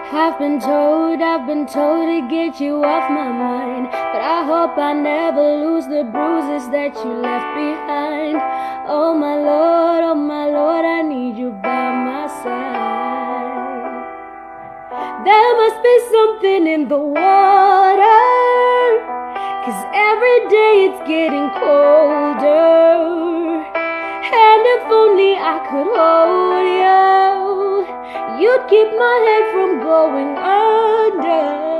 I've been told to get you off my mind, but I hope I never lose the bruises that you left behind. Oh my Lord, I need you by my side. There must be something in the water, 'cause every day it's getting colder. And if only I could hold you, you'd keep my head from going under.